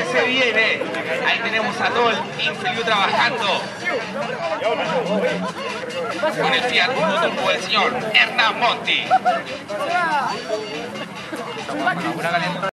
se viene. Ahí tenemos a todo el Infeliu trabajando con el Fiat Uno Turbo del señor Hernán Monti.